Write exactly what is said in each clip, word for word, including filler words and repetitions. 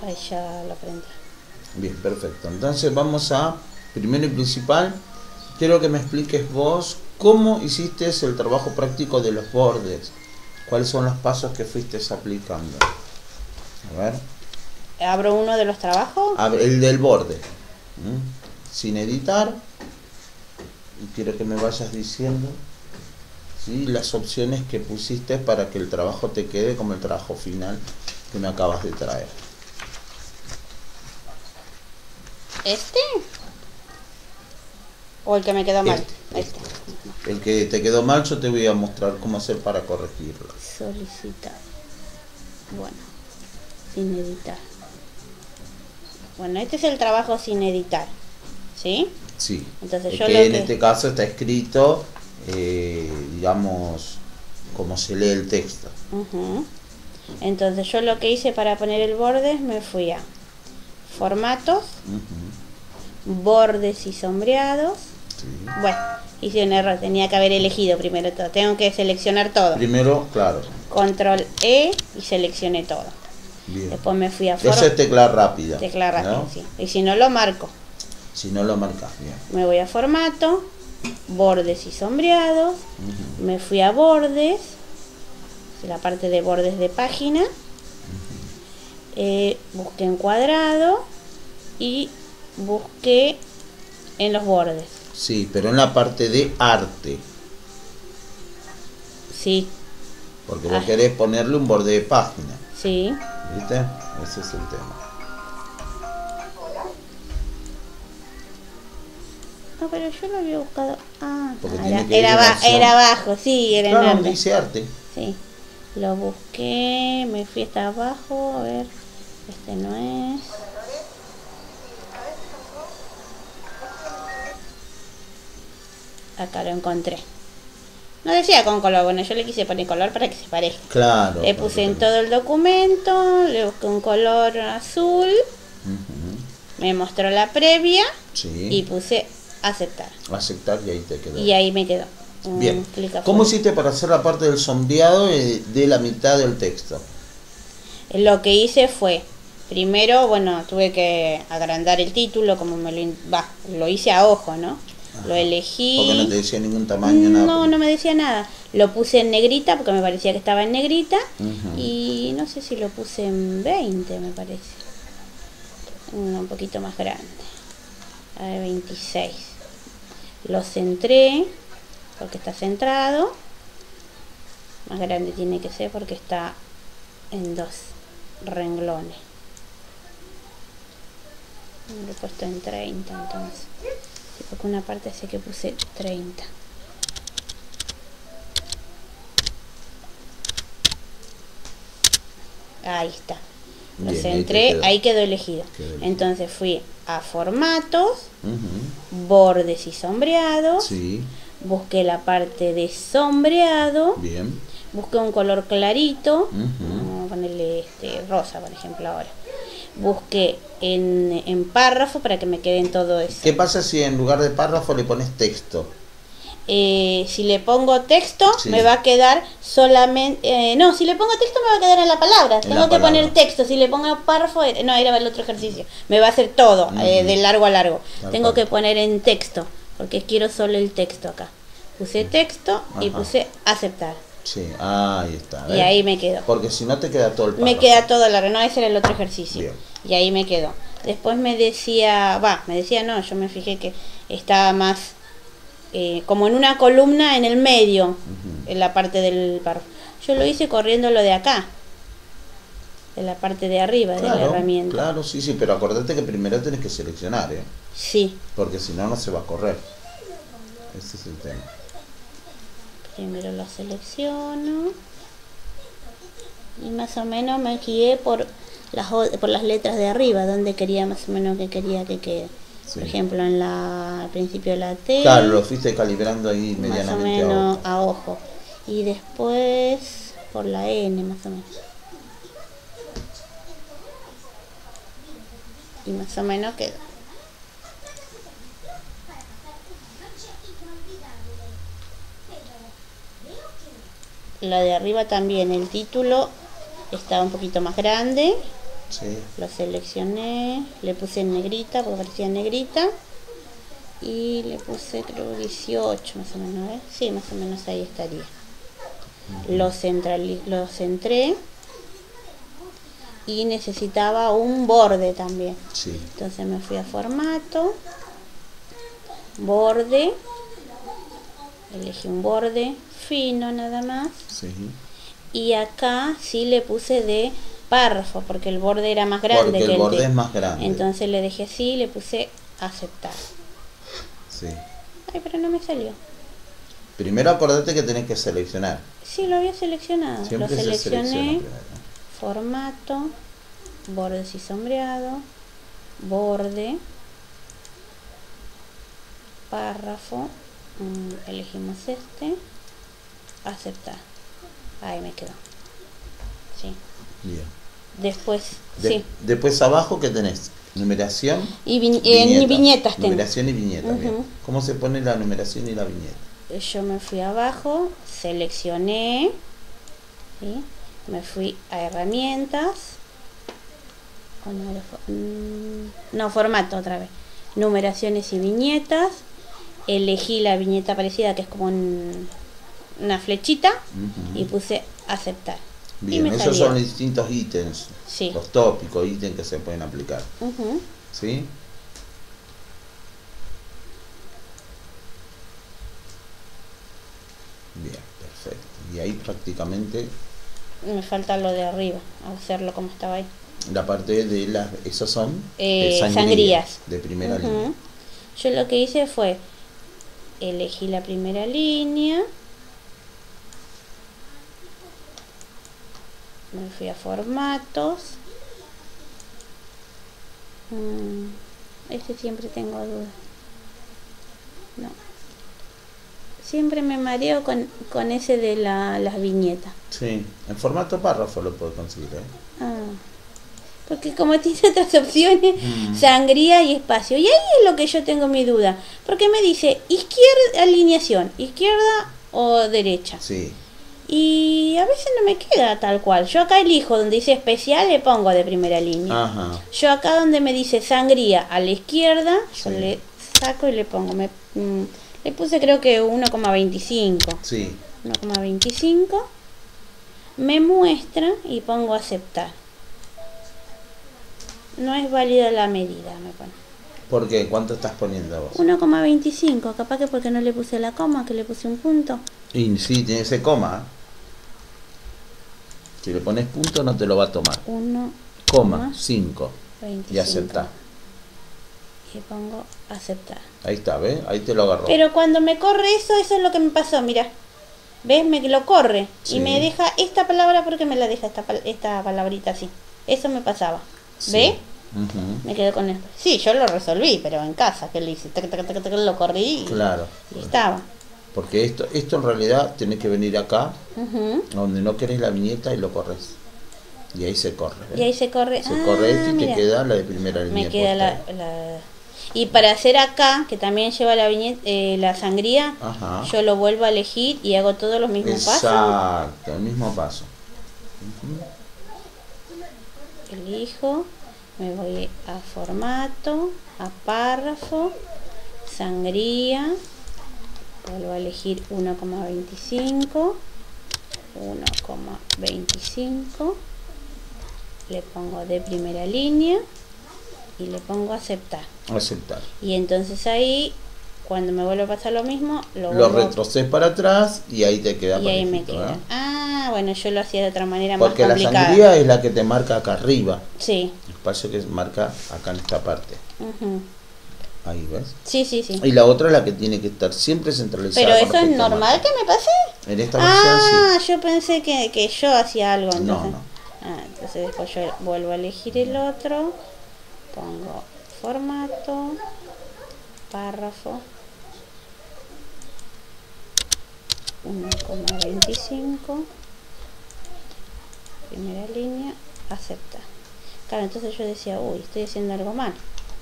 Ahí ya lo aprendí. Bien, perfecto. Entonces vamos a, primero y principal, quiero que me expliques vos cómo hiciste el trabajo práctico de los bordes. ¿Cuáles son los pasos que fuiste aplicando? A ver. ¿Abro uno de los trabajos? El del borde. ¿Mm? Sin editar. Y quiero que me vayas diciendo, ¿sí?, las opciones que pusiste para que el trabajo te quede como el trabajo final que me acabas de traer. ¿Este? ¿O el que me quedó mal? Este, este. El que te quedó mal yo te voy a mostrar cómo hacer para corregirlo. Solicitar. Bueno, sin editar. Bueno, este es el trabajo sin editar, ¿sí? Sí. Entonces es yo que lo en que... este caso está escrito, eh, digamos, como se lee el texto. Uh-huh. Entonces yo lo que hice para poner el borde, me fui a formatos, uh-huh, bordes y sombreados. Sí. Bueno, hice un error, tenía que haber elegido primero todo. Tengo que seleccionar todo. Primero, claro. Control E y seleccioné todo. Bien. Después me fui a formatos. Eso es tecla rápida. Tecla rápida, ¿no? sí. Y si no lo marco. Si no lo marcas, bien. Me voy a formato, bordes y sombreados. Uh-huh. Me fui a bordes, la parte de bordes de página. Uh-huh. eh, busqué en cuadrado y busqué en los bordes. Sí, pero en la parte de arte. Sí. Porque vos ah. querés ponerle un borde de página. Sí. ¿Viste? Ese es el tema. No, pero yo lo había buscado. Ah, ah era, era, ba era abajo, sí, era claro, en arte. Dice arte. Sí. Lo busqué, me fui hasta abajo, a ver. Este no es. Acá lo encontré. No decía con color, bueno, yo le quise poner color para que se parezca. Claro. Le puse en todo el documento, le busqué un color azul, uh-huh, me mostró la previa, sí, y puse aceptar. Aceptar y ahí te quedó. Y ahí me quedó. Bien. ¿Cómo hiciste para hacer la parte del sombreado de la mitad del texto? Lo que hice fue, primero, bueno, tuve que agrandar el título, como me lo, bah, lo hice a ojo, ¿no? Ajá. Lo elegí. Porque no te decía ningún tamaño, nada. No, no me decía nada. Lo puse en negrita porque me parecía que estaba en negrita. Uh-huh. Y no sé si lo puse en veinte, me parece. No, un poquito más grande. A ver, veintiséis. Lo centré porque está centrado. Más grande tiene que ser porque está en dos renglones. Lo he puesto en treinta entonces. Porque una parte sé que puse treinta. Ahí está. Lo Bien, centré, ahí, ahí quedó elegido. Quedó elegido. Entonces fui a formatos, uh-huh, bordes y sombreados. Sí. Busqué la parte de sombreado. Bien. Busqué un color clarito. Uh-huh. Vamos a ponerle este rosa, por ejemplo, ahora. Busqué en, en párrafo para que me queden todo eso. ¿Qué pasa si en lugar de párrafo le pones texto? Eh, si le pongo texto, sí, me va a quedar solamente... Eh, no, si le pongo texto me va a quedar en la palabra. En Tengo la que palabra. poner texto. Si le pongo párrafo... Eh, no, era el otro ejercicio. Me va a hacer todo, uh-huh, eh, de largo a largo. Tal Tengo cual. que poner en texto, porque quiero solo el texto acá. Puse texto, ajá, y puse aceptar. Sí, ahí está. ¿ves? Y ahí me quedó. Porque si no te queda todo el párrafo. Me queda todo largo, no, ese era el otro ejercicio. Bien. Y ahí me quedó. Después me decía, va, me decía no, yo me fijé que estaba más eh, como en una columna en el medio, uh-huh, en la parte del párrafo. Yo lo hice corriendo lo de acá, de la parte de arriba, claro, de la herramienta. Claro, sí, sí, pero acordate que primero tenés que seleccionar, ¿eh? Sí. Porque si no, no se va a correr. Ese es el tema. Primero lo selecciono y más o menos me guié por las, por las letras de arriba, donde quería más o menos que quería que quede. Sí. Por ejemplo, en la, al principio la T. Claro, lo fuiste calibrando ahí medianamente más o menos a ojo. a ojo. Y después por la N más o menos. Y más o menos quedó. La de arriba también, el título está un poquito más grande Sí. Lo seleccioné, le puse en negrita porque parecía en negrita. Y le puse creo dieciocho más o menos, ¿eh? Sí, más o menos ahí estaría. Uh-huh. Lo, centrali lo centré. Y necesitaba un borde también. Sí. Entonces me fui a formato. Borde. Elegí un borde fino nada más. Sí. Y acá sí le puse de párrafo porque el borde era más grande. Porque que el borde el de... es más grande. Entonces le dejé así y le puse aceptar. Sí. Ay, pero no me salió. Primero acordate que tenés que seleccionar. Sí, lo había seleccionado. Siempre lo seleccioné. Formato. Bordes y sombreado. Borde. Párrafo. Mm, elegimos este. Aceptar. Ahí me quedó. Sí. Bien. Después, De, sí. Después abajo, ¿qué tenés? Numeración y vi viñeta. Eh, viñetas tengo. Numeración y viñeta. Uh-huh. Bien. ¿Cómo se pone la numeración y la viñeta? Yo me fui abajo, seleccioné, ¿sí? Me fui a herramientas. Oh, no, mm, no, formato otra vez. Numeraciones y viñetas. Elegí la viñeta parecida que es como un, una flechita. Uh-huh. Y puse aceptar. Bien, esos salió. Son distintos ítems, sí. Los tópicos, ítems que se pueden aplicar. Uh-huh. ¿Sí? Bien, perfecto. Y ahí prácticamente... Me falta lo de arriba, hacerlo como estaba ahí. La parte de las... Esas son eh, sangrías, sangrías. De primera uh-huh. línea. Yo lo que hice fue... Elegí la primera línea. Me fui a formatos. Hmm, este siempre tengo dudas. No. Siempre me mareo con, con ese de la, las viñetas. Sí, en formato párrafo lo puedo conseguir, ¿eh? Ah, porque como tiene otras opciones, mm. sangría y espacio. Y ahí es lo que yo tengo mi duda. Porque me dice izquierda, alineación, izquierda o derecha. Sí. Y a veces no me queda tal cual. Yo acá elijo donde dice especial, le pongo de primera línea. Ajá. Yo acá donde me dice sangría a la izquierda, sí. Yo le saco y le pongo. Me, mm, le puse creo que uno coma veinticinco. Sí. uno coma veinticinco. Me muestra y pongo aceptar. No es válida la medida, me pone. ¿Por qué? ¿Cuánto estás poniendo vos? uno coma veinticinco. Capaz que porque no le puse la coma, que le puse un punto. Y sí, tiene ese coma. Si le pones punto no te lo va a tomar. uno coma cinco. veinticinco. Y aceptar. Y pongo aceptar. Ahí está, ¿ves? Ahí te lo agarró. Pero cuando me corre eso, eso es lo que me pasó, mira. ¿Ves? Me lo corre. Sí. Y me deja esta palabra porque me la deja esta, esta palabrita así. Eso me pasaba. Sí. ¿Ves? Uh-huh. Me quedé con esto. Sí, yo lo resolví, pero en casa, ¿qué le hice? Tac, tac, tac, tac, lo corrí y, claro. Y estaba. Porque esto, esto en realidad tenés que venir acá, uh-huh. donde no querés la viñeta y lo corres. Y ahí se corre. ¿ves? Y ahí se corre. Se ah, corre esto y mira. te queda la de primera línea. Me queda la, la... Y para hacer acá, que también lleva la viñeta, eh, la sangría, ajá. Yo lo vuelvo a elegir y hago todos los mismos Exacto, pasos. Exacto, el mismo paso. Uh-huh. Elijo, me voy a formato, a párrafo, sangría, vuelvo a elegir uno coma veinticinco, uno coma veinticinco, le pongo de primera línea y le pongo aceptar. Aceptar. Y entonces ahí, cuando me vuelve a pasar lo mismo, lo, lo retrocedes para atrás y ahí te queda. Y ahí me queda. ¿eh? Ah, bueno, yo lo hacía de otra manera. Porque más complicada. La sangría es la que te marca acá arriba. Sí. El espacio que marca acá en esta parte. Uh-huh. Ahí, ¿ves? Sí, sí, sí. Y la otra es la que tiene que estar siempre centralizada. ¿Pero eso es normal que me pase? En esta versión ah, sí. yo pensé que, que yo hacía algo. Entonces. No, no. Ah, entonces después yo vuelvo a elegir el otro. Pongo formato, párrafo, uno coma veinticinco, primera línea, acepta. Claro, entonces yo decía, uy, estoy haciendo algo mal.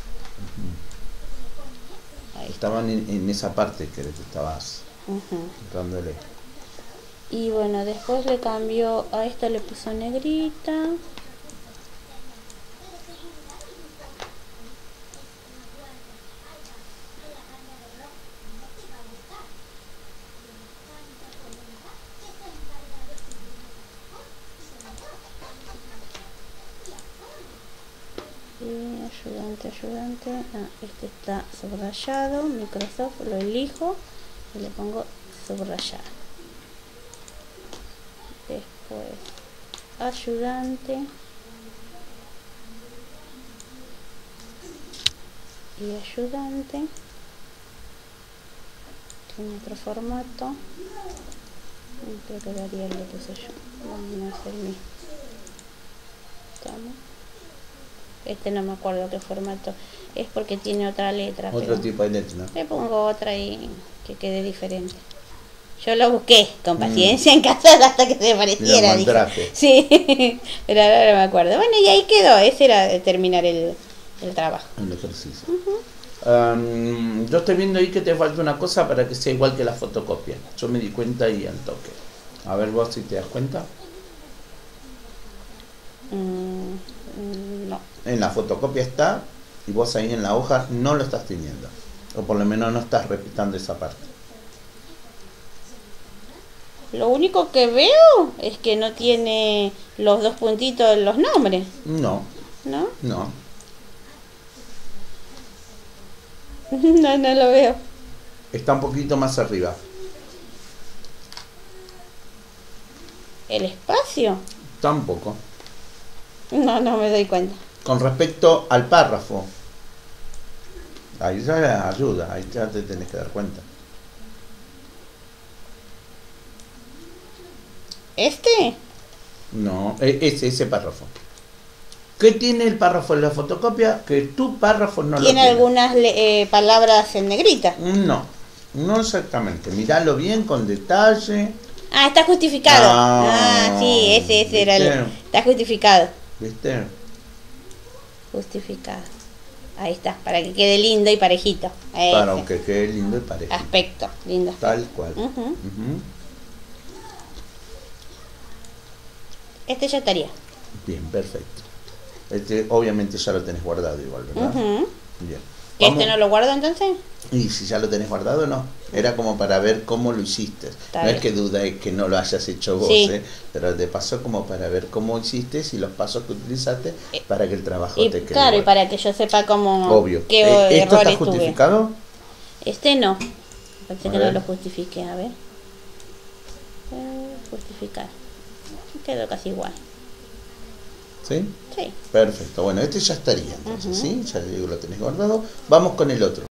Uh-huh. Ahí estaban en, en esa parte que te estabas uh-huh. dándole. Y bueno, después le cambió, a esta le puso negrita. ayudante, ayudante. Ah, este está subrayado. Microsoft, lo elijo y le pongo subrayar. Después, ayudante. Y ayudante. Tiene otro formato. Creo que daría lo que sé yo. Vamos a hacer el mismo. Estamos. Este no me acuerdo qué formato es porque tiene otra letra. Otro pero tipo de letra, ¿no? le pongo otra y que quede diferente. Yo lo busqué con paciencia mm. en casa hasta que se pareciera. Dije. Sí, pero ahora no me acuerdo. Bueno, y ahí quedó. Ese era terminar el, el trabajo. El ejercicio. Uh-huh. Um, yo estoy viendo ahí que te falta una cosa para que sea igual que la fotocopia. Yo me di cuenta ahí al toque. A ver vos si te das cuenta. Mm, no. En la fotocopia está y vos ahí en la hoja no lo estás teniendo. O por lo menos no estás repitiendo esa parte. Lo único que veo es que no tiene los dos puntitos en los nombres. No. ¿No? No. No, no lo veo. Está un poquito más arriba. ¿El espacio? Tampoco. No, no me doy cuenta. Con respecto al párrafo. Ahí ya ayuda, ahí ya te tenés que dar cuenta. ¿Este? No, ese, ese párrafo. ¿Qué tiene el párrafo en la fotocopia? Que tu párrafo no lo tiene. ¿Tiene algunas eh, palabras en negrita? No, no exactamente. Míralo bien, con detalle. Ah, está justificado. Ah, ah sí, ese, ese era el... Está justificado. ¿Viste? Justificado. Ahí está, para que quede lindo y parejito. Ese. Para que quede lindo y parejito. Aspecto, lindo. Tal cual. Uh-huh. Uh-huh. Este ya estaría. Bien, perfecto. Este obviamente ya lo tenés guardado igual, ¿verdad? Uh-huh. Bien. ¿Este no lo guardo entonces? Y si ya lo tenés guardado, no. Era como para ver cómo lo hiciste. Está no bien. Es que duda es que no lo hayas hecho vos, sí. ¿eh? Pero te pasó como para ver cómo hiciste y los pasos que utilizaste para que el trabajo y, te quede. Claro, igual. Y para que yo sepa cómo. Obvio. Qué Eh, ¿Esto está tuve. justificado? Este no. Parece a que ver. No lo justifique. A ver. Eh, justificar. Quedó casi igual. ¿Sí? Sí. Perfecto. Bueno, este ya estaría entonces, uh-huh. ¿sí? Ya digo, lo tenés guardado. Vamos con el otro.